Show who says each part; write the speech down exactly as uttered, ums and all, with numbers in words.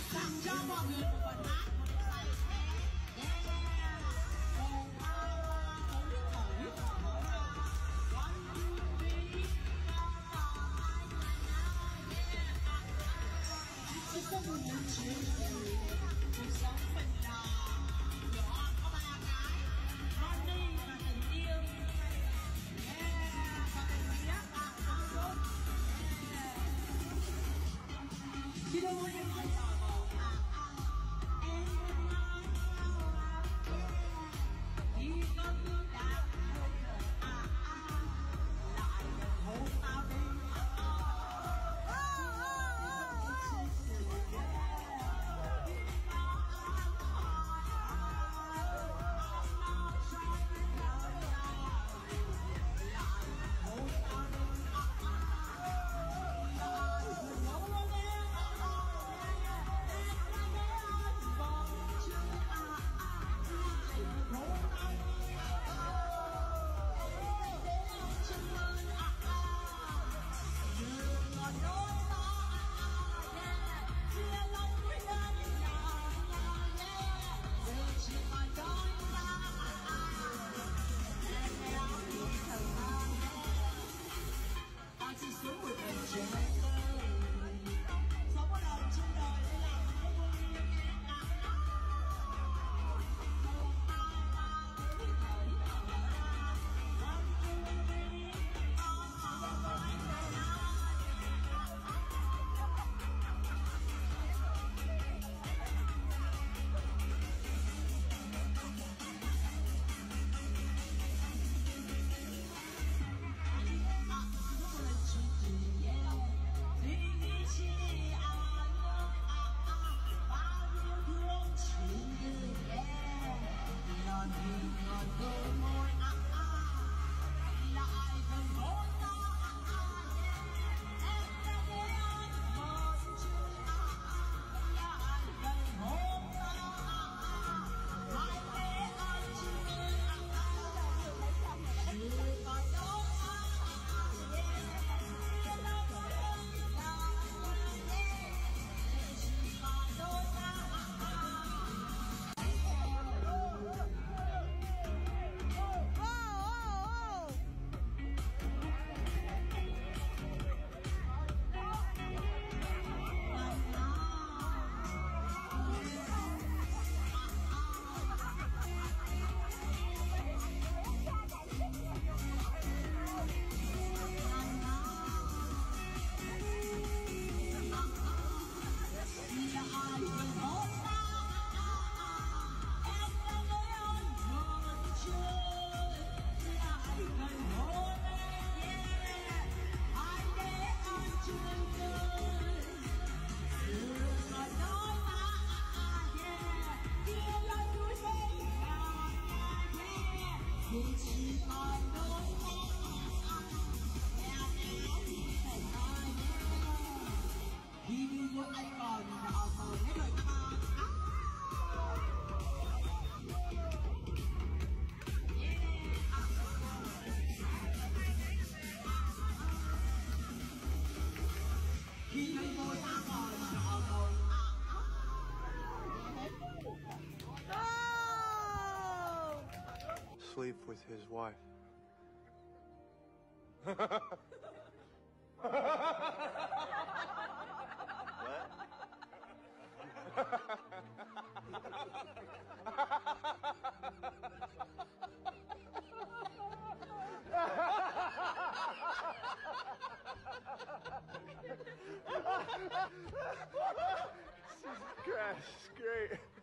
Speaker 1: tặng cho mọi người một phần hát một bài yeah. Cùng ai cũng biết thở biết thở one two three có ai nhà nào yeah. Chỉ có một lần chuyện cuộc sống mình là nhỏ có ba cái money và tình yêu yeah. Và tình nghĩa và hạnh phúc yeah. Khi đâu em hỏi tò mò à à em nói à yeah. Khi con bước đã hơi thở à à lại đừng hôn tao đi à à
Speaker 2: Sleep with his wife. Jesus Christ, great.